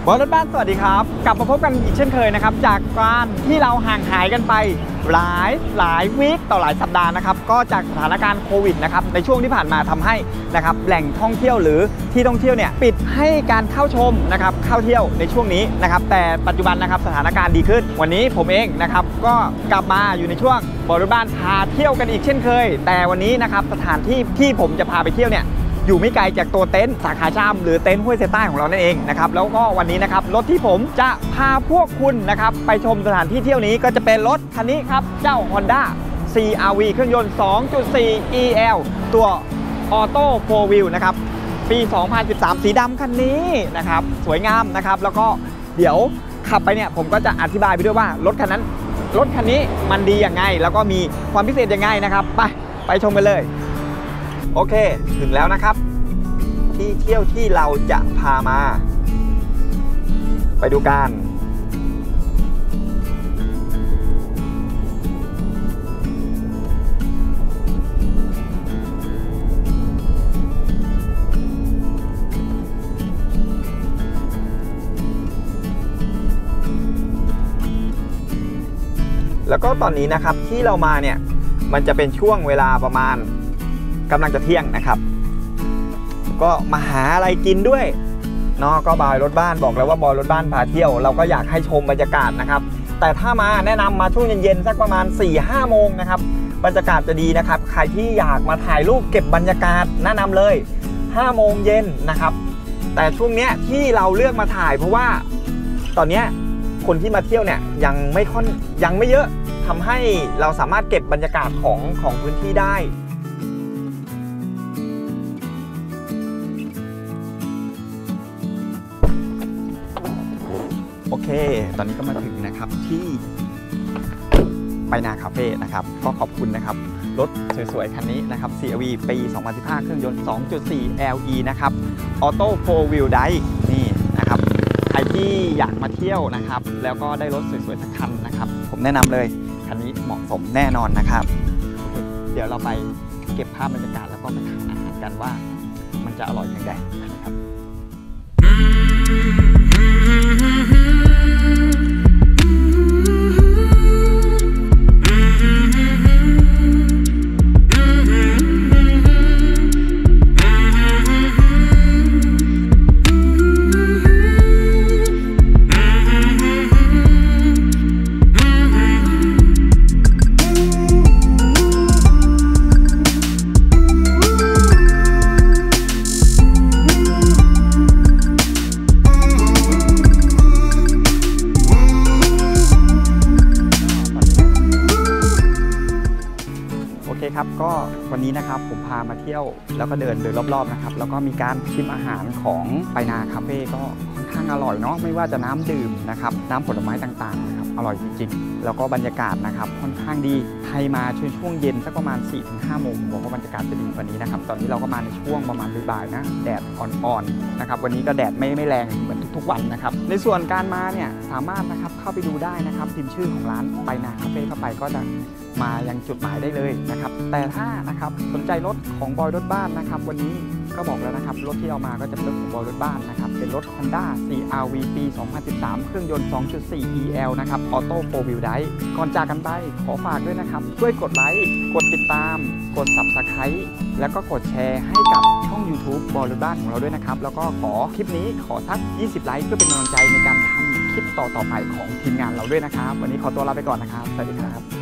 บอลรถบ้านสวัสดีครับกลับมาพบกันอีกเช่นเคยนะครับจากการที่เราห่างหายกันไปหลายวีคต่อหลายสัปดาห์นะครับก็จากสถานการณ์โควิดนะครับในช่วงที่ผ่านมาทำให้นะครับแหล่งท่องเที่ยวหรือที่ท่องเที่ยวเนี่ยปิดให้การเข้าชมนะครับเข้าเที่ยวในช่วงนี้นะครับแต่ปัจจุบันนะครับสถานการณ์ดีขึ้นวันนี้ผมเองนะครับก็กลับมาอยู่ในช่วงบอลรถบ้านพาเที่ยวกันอีกเช่นเคยแต่วันนี้นะครับสถานที่ที่ผมจะพาไปเที่ยวเนี่ยอยู่ไม่ไกลจากตัวเต็นท์สาขาชามหรือเต็นท์ห้วยเซใต้ของเรานั่นเองนะครับแล้วก็วันนี้นะครับรถที่ผมจะพาพวกคุณนะครับไปชมสถานที่เที่ยวนี้ก็จะเป็นรถคันนี้ครับเจ้า Honda CR-V เครื่องยนต์ 2.4 EL ตัว Auto 4 Wheel นะครับปี 2013 สีดำคันนี้นะครับสวยงามนะครับแล้วก็เดี๋ยวขับไปเนี่ยผมก็จะอธิบายไปด้วยว่ารถคันนี้มันดียังไงแล้วก็มีความพิเศษยังไงนะครับไปชมกันเลยโอเคถึงแล้วนะครับที่เที่ยวที่เราจะพามาไปดูกันแล้วก็ตอนนี้นะครับที่เรามาเนี่ยมันจะเป็นช่วงเวลาประมาณกำลังจะเที่ยงนะครับก็มาหาอะไรกินด้วยเนาะก็บอยรถบ้านบอกแล้วว่าบอยรถบ้านพาเที่ยวเราก็อยากให้ชมบรรยากาศนะครับแต่ถ้ามาแนะนำมาช่วงเย็นๆสักประมาณ 4-5 โมงนะครับบรรยากาศจะดีนะครับใครที่อยากมาถ่ายรูปเก็บบรรยากาศแนะนำเลย5 โมงเย็นนะครับแต่ช่วงเนี้ยที่เราเลือกมาถ่ายเพราะว่าตอนเนี้ยคนที่มาเที่ยวเนี่ยยังไม่เยอะทำให้เราสามารถเก็บบรรยากาศของพื้นที่ได้โอเคตอนนี้ก็มาถึงนะครับที่ไปนาคาเฟ่นะครับก็ขอบคุณนะครับรถสวยๆคันนี้นะครับ CR-V ปี 2015 เครื่องยนต์ 2.4 LE นะครับ Auto 4 Wheel Drive นี่นะครับใครที่อยากมาเที่ยวนะครับแล้วก็ได้รถสวยๆสักคันนะครับผมแนะนำเลยคันนี้เหมาะสมแน่นอนนะครับเดี๋ยวเราไปเก็บภาพบรรยากาศแล้วก็ไปทานอาหารกันว่ามันจะอร่อยอย่างไรนะครับครับก็วันนี้นะครับผมพามาเที่ยวแล้วก็เดินรอบๆนะครับแล้วก็มีการชิมอาหารของไปนาคาเฟ่ก็ค่อนข้างอร่อยเนาะไม่ว่าจะน้ำดื่มนะครับน้ำผลไม้ต่างๆนะครับอร่อยจริงๆแล้วก็บรรยากาศนะครับค่อนข้างดีใครมาช่วงเย็นสักประมาณ 4-5 โมงบอกว่าบรรยากาศจะดีกว่านี้นะครับตอนนี้เราก็มาในช่วงประมาณบ่ายๆนะแดดอ่อนๆนะครับวันนี้ก็แดดไม่แรงเหมือนทุกๆวันนะครับในส่วนการมาเนี่ยสามารถนะครับเข้าไปดูได้นะครับพิมพ์ชื่อของร้านไปนาคาเฟ่เข้าไปก็จะมายังจุดหมายได้เลยนะครับแต่ถ้านะครับสนใจรถของบอยรถบ้านนะครับวันนี้ก็บอกแล้วนะครับรถที่เอามาก็จะเป็นรถของบอยรถบ้านนะครับเป็นรถ Honda CR-V ปี 2013 เครื่องยนต์ 2.4 EL นะครับ Auto 4 Wheel Drive ก่อนจากกันไปขอฝากด้วยนะครับช่วยกดไลค์กดติดตามกด Subscribe แล้วก็กดแชร์ให้กับช่อง YouTube บอยรถบ้านของเราด้วยนะครับแล้วก็ขอคลิปนี้ขอสัก20 ไลค์เพื่อเป็นกำลังใจในการทำคลิปต่อไปของทีมงานเราด้วยนะครับวันนี้ขอตัวลาไปก่อนนะครับสวัสดีครับ